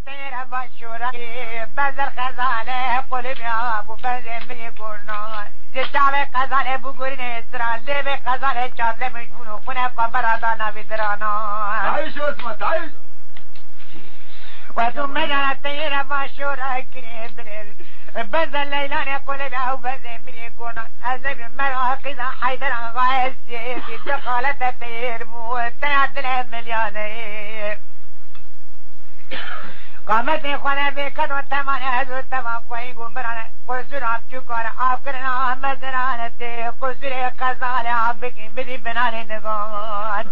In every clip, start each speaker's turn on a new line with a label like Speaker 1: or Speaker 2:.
Speaker 1: تير بشورة بزر خزانة قلب يا أبو بزر مني قرنا جتاب خزانة بقرن إسرائيل دب خزانة شادل مجبون وخونه قبر دانا بدرانا
Speaker 2: تعيش اسمه تعيش
Speaker 1: وتم مجانا تير بشورة كريبرل بزر ليلان قلب يا أبو بزر مني قرنا أزل مراقز حيدر غاية سيدي دخالة تير موت تيادل ملياني قامت خانه بکد و تمانه هزو تماقوی گمبرانه قصور آب چکار آب کرنا مزرانه تی قصور قزال آب بکن بدی بنانه نگان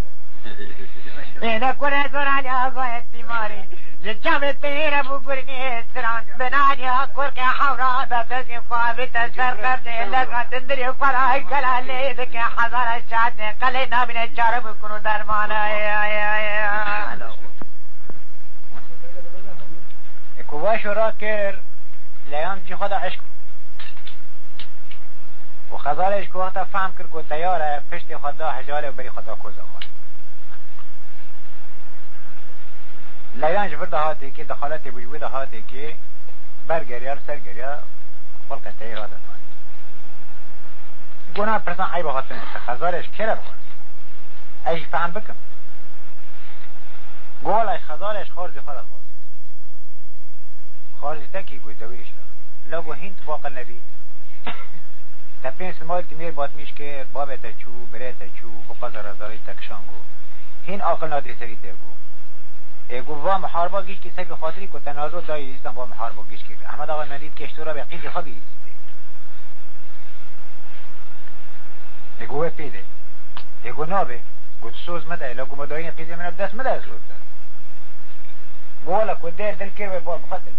Speaker 1: اینه کنه زرالی آقای تیماری جمع تیر بگرنی سران بنانی آکر که حورا ببزی خوابت سر کرده لگان تندری فرای کلالی بکن حضار شادنه کلی نابینه چاره بکنو درمانه
Speaker 3: کوواش را کر لیان جی خدا عشق و خزالش که وقتا فهم کرد که تیاره پشت خدا حجاله و بری خدا کوزا خود لیان جفر دهاتی که دخالت بجوی دهاتی که برگریال سرگریال خلق تیر آدت وانی گناه پرسان عیب خاطر نیست خزالش کره بخواد ایش فهم بکن گوالش خزالش خارج خدا خود خارج تکی گوی دویش را لگو هین تو باقا نبی تا پینس مال تمیر باتمیش که بابه تا چو بره تا چو بقا زرازاری تکشانگو هین آقل نادی سری تیگو ایگو وام حاربا گیش که سبی خاطری که تنازو دایی ایستان وام حاربا گیش که احمد آقا مندید کشتو را به قیدی خوابی ایسته ایگو پیده ایگو نابه گو سوز مده لگو مداین قیدی من دست مده سوز ده گوالا که دیر دل کر و بار بخواد دل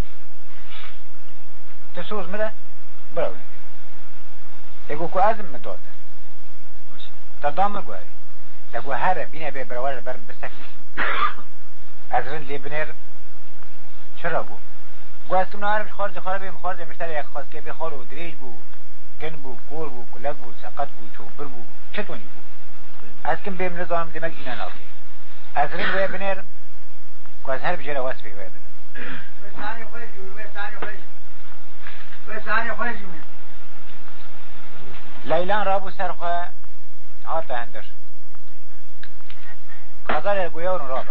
Speaker 3: تسوز مده براو تگو که ازم مداده تدام گوهی تگو هره بینه به براوار برم بستکنی ازرن لیبنر چرا گو گو از کم نهارم خارج خاربیم خارج مشتر یک خواست که بخار و دریج بو کن بو کور بو کلک بو سقط بو چوبر بو چطونی بو از کم بیم نظام دمک اینا ناکی ازرن ویبنر گو از هر بجره واسفی ویبنر لیلان رابو سرخوا عاطه هندر خزال گویارون رابا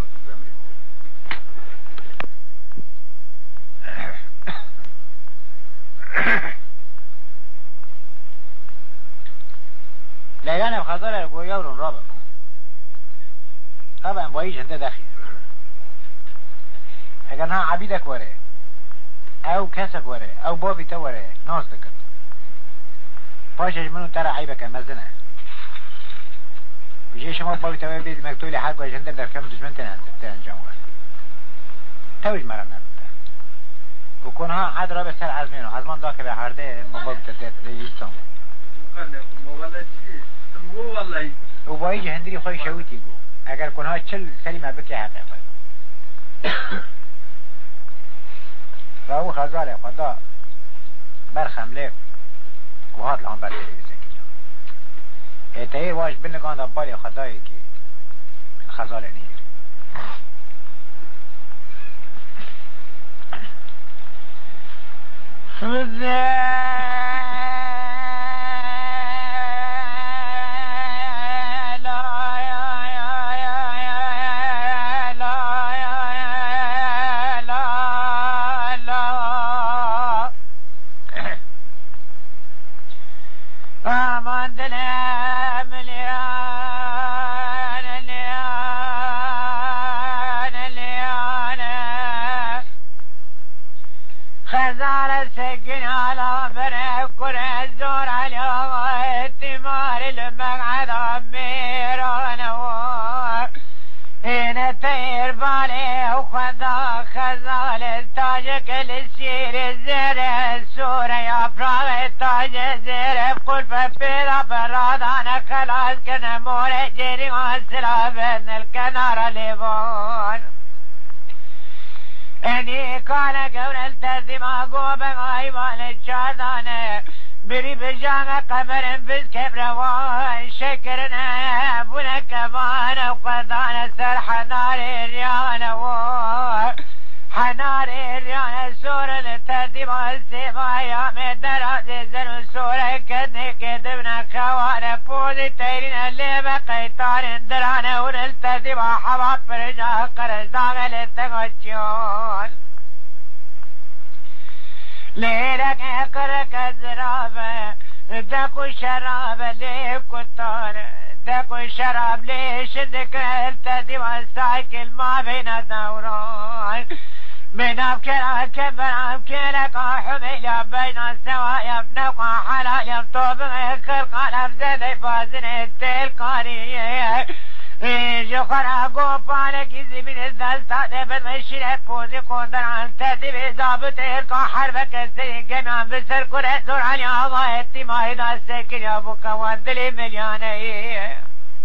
Speaker 3: لیلان خزال گویارون رابا طبعا بایی جنده داخل اگر ها عبیدک وره او کسک وره او بابی تا وره ناز دکن پاشش منو ترى عيبك مزنه بيجي شما بابي تا بيدي مكتولي حق وجنده در كم دشمن تنان جانور توج مرم نبتا وكونها عاد رابع سر عزمينو عزمان داك به هرده ما بابي تا يجتام وبايج هندري خوي شويتي گو اگر كونها چل سلي ما بكي حقيقة راو خزاله خدا برخم لف وهاد الان برای سکیجا اتهیر واش بنگان دا بالی خدایی که خزال نیر بری بجام قبر بز كبروان شكرنا بنا كمان وقدان سرح نار ريانا
Speaker 1: زور التردیم السیما میں دراز زن سور کرنے کے دبن خوار پوزی تیرین لیب قیتار دران اور التردیم حوا پر جا قرش داغل تغچیون لیرک قرق زراب دکو شراب لے کتار دکو شراب لے شدک التردیم سائکل ما بین دوران بناب كلا كبراب كلا حميلا بين السوايا بنقع حلايا طوب خلق الأبزاد فازن التلقانية جخرا قوبانك يزبين الدستات بالمشي بوزي قندر عن تدبي زابط إرقا حربك السيق جميعا بسر كره زور عن ياغا اتماعي دا السكين يا بوكا واندلي ملياني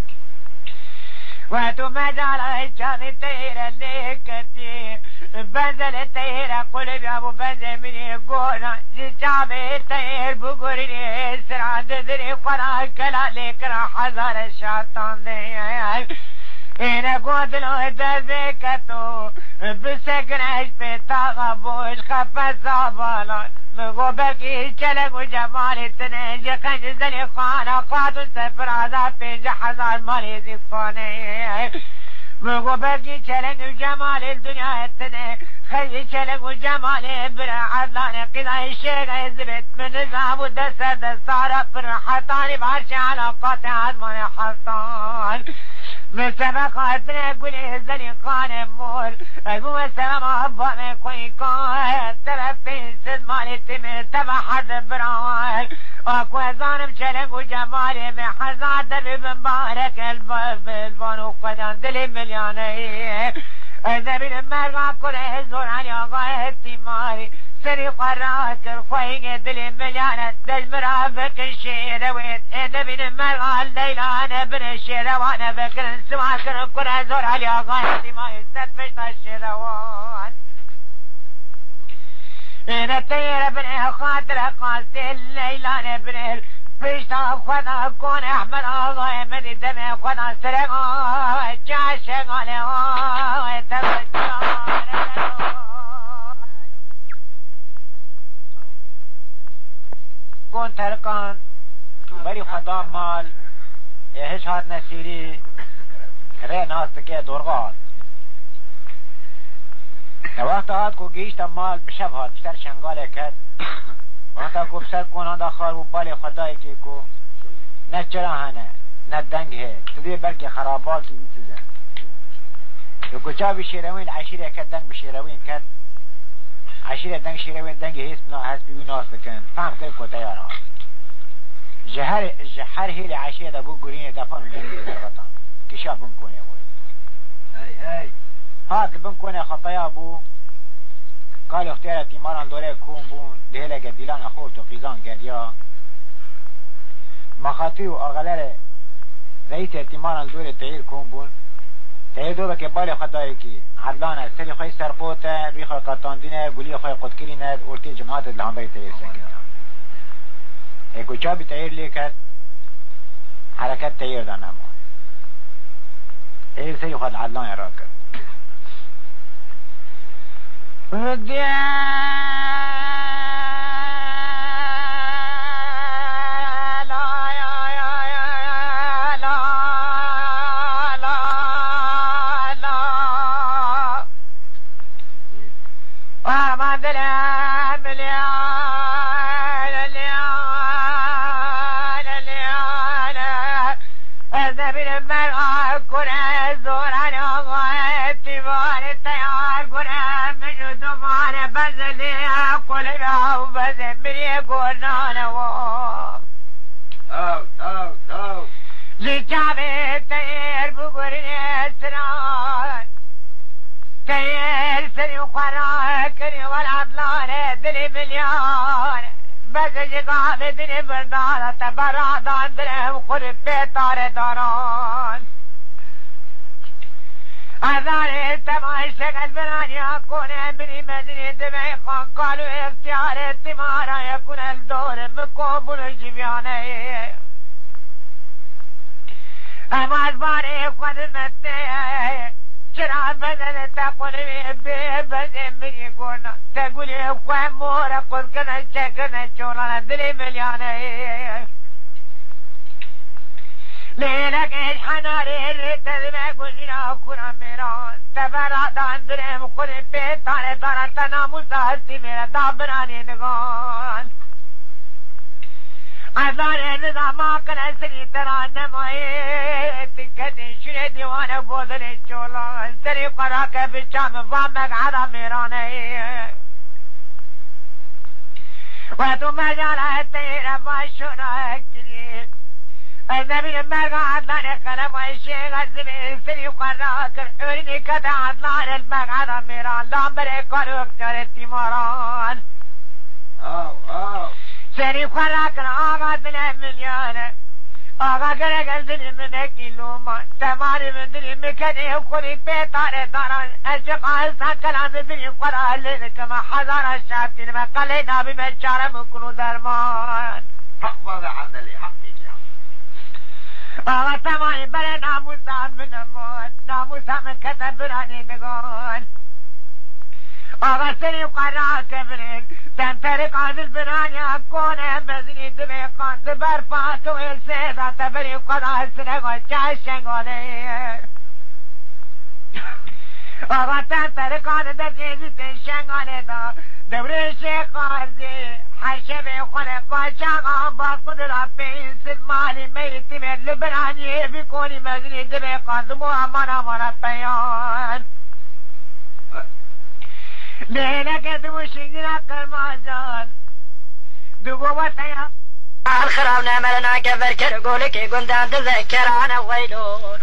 Speaker 1: واتو مجال الشام التهيرة اللي كتير بنزل التهيرة قلب يا ابو بنزل مني قونا الشام التهير بقرني سرعة تدري قرا كلا لكرا حزار الشيطان دي انا قلت له تذكرتو بسكنش بطاقة بوش خفت صابالان مقبلكي شلق وجمالي تنجي خنج زلي خانة قاتل سفر عذاب بيج حزار مالي زفاني مقبلكي شلق وجمالي الدنيا التنجي خنج شلق وجمالي برا عدلاني قضاء الشيخ يزبت من نظام ودسر دستارة فرحتاني بعرش على قاطع عدماني حصان من سبقات نقولي زلي خانة مول أبو السلام أبا من كوي كوي تبفين سد مالي تمي تبا حد براي أكو ظالم شلق وجمالي بحزار دربي بمبارك البانو قدان دلي ملياني النبي المرغى كله زور علي آغاه تيماري سري قرات الخويق دلي مليانة دجمرافك الشيرويت النبي المرغى الليلة أنا بن الشيروان بكر سواكر كله زور علي آغاه تيماري ستفشت الشيروان انا الطير بن خاطر قاسي الليلة بن فشتا خدا كون احمد آغاه من دمي خدا سرقا جاشق عليه تبجار كون تركان بري خدا مال يهش هات نسيري ري ناس تكي دورغات وقت هات کو گیشت مال بشب هات بشتر شنگاله کد وقت کو بسر کن هنده خار و بالی خدای که کو نه چرا هنه نه دنگ هی تدیر بلکه خرابات و ایتزه یکو چا بشیروین عشیره کد دنگ بشیروین کد عشیره دنگ شیروین دنگ هیس بنا هست بیوی ناس بکن فهم که کتا یارا جهر هیل عشیره دا بو گرین دفن دنگی درغطان کشا بن کنه
Speaker 2: هاي
Speaker 3: هاد بن کنه خطایا بو قال اختیار تیماران دوره کون بون لهله گدیلان خورد و قیزان گریا مخاطی و آغلر رئیس تیماران دوره تغییر کون بون تغییر دو بکه بال خدایی که عدلانه سری خوی سرقوته ریخ قطاندینه گولی خوی قدکرینه ارتی جماعت لهم بای تغییر سکن ایکو چابی تغییر لیکت حرکت تغییر دانه ما تغییر سری خود عدلانه را کرد
Speaker 1: چرا بدل تقول بزمني قولنا تقولي خواه مورا قل كنا شكنا شولانا دلي مليانة ليلك ايش حناري ريت دماغ وزينا كنا ميران تبرا دان درم خوري بيت تاني دارا تنامو سهلتي ميرا دابراني نگان ازار نظام ما كنا سري ترى نمائي تكتي شني ديوان بودل چولان سري قراك بشام فامك عدا ميراني وتو مجالا تيرا باشونا كريم النبي مرقى عدلان خلف الشيخ الزمين سري قراك ارني كتا عدلان المقعدا ميران لامبري قروك ترتي مران سري قراك آغا دل مليان آغا کرے گزلی من کلوما تماری من دلی مکنی خوری پیتار داران اشقا ساکلان دلی قرآن لنکم حضار الشابتین مقلی نابی من شارم کنو درمان
Speaker 2: حق ماذا عندلي حقك يا
Speaker 1: آغا تماری بره ناموسان بنمان ناموسان کتب برانی نگان آغا سری قرآن کبرین تن طریقان البرانیا کونه بزنی دمیقان دبر فاتو السیدا تبری قرآن سنگان چاشنگانه آغا تن طریقان دزیزی تنشنگانه دا دوره شیخازی هر شب خونه باشاقان با قدرا پینسل مالی میتی من لبرانی بکنی بزنی دمیقان دمو امانا پیان ليلك دوشينا كرمازان دوغوتيا
Speaker 4: الخرابنا ملنا كفر كرقولك قندان تذكرانا ويلون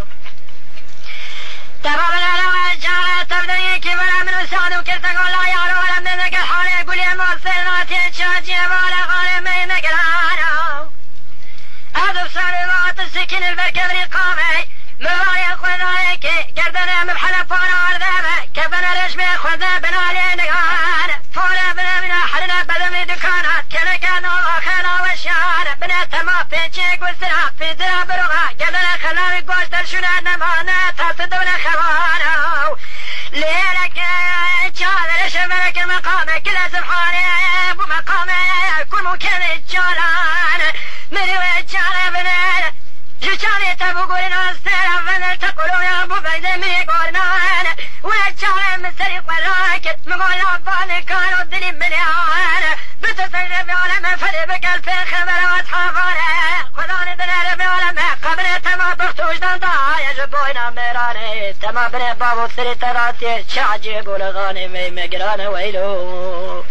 Speaker 4: تبابنا لما جارة تبدأي كبرا من وسعد وكرتقول لا يعلو ولا من ذكر حالي قول يا مصيراتي تشاجي ولا غالي مي مقرانا هذا الصالوات السكين البركبري قامي موالي خذايك قردنا مبحلة فانا عرذابة كبنا رجمي خذا بنالي نقان فولا بنا من أحدنا بدمي دكانات كنا كانوا خيلا وشان بنا تما في تشيك والسراب في زراب برغا قردنا خلاوي قوش ترشونا نمانا تصدونا خوانا ليلك جال رشمك المقام كل سبحانه بمقامه كل ممكن الجالان مريوي جال بنا جشاني تبقول ناستر فنر تقولوا يا ابو بيد ميقولنان وجشاني من سريق وراكت مقول اباني كانوا الدنيا مليان بتسجل في عالم فلبك الفين خبر واصحاباني خذاني دنيا في عالم قبل تما بختوش دندا يجبونا ميراني تما بني بابو سري تراتي شعجي بولغاني مي مقراني ويلو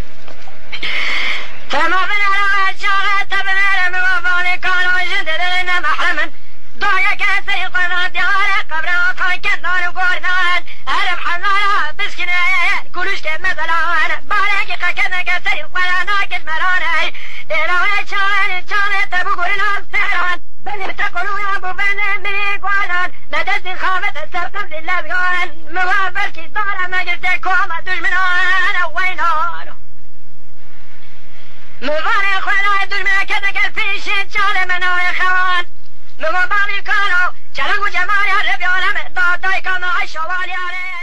Speaker 4: تما بني رجالي تبني موافاني كانوا جندرين محرما ضايا كاسري قناة دياري قبر وفان كدار وقردان هرب حزارة بسكنة كلوش كيف مثلا باريكي قكنا كاسري قناة كالمراني إلهي شاني تبقوا لنا السيران بني تقولوا يا ابو بني مني قوانان ندزي خامة السرطان للأذقان موافر كي دارة ما قلت كوما دجمنان وينان مغاني خوينا الدجمنة كذا في شيء شالي منو خوان مغبامي كانوا شرقوا جمالي الربيان دايكا مع الشوالي عليه